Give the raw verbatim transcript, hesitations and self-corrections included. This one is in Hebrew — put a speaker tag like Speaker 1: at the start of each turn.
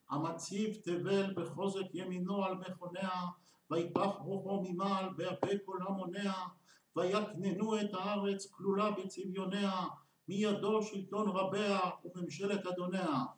Speaker 1: המציב תבל בחוזק ימינו על מכוניה, ויפח רוחו ממעל בהפה כל המונע, ויקננו את הארץ כלולה בצביוניה, מידו שלטון רביה וממשלת אדוניה.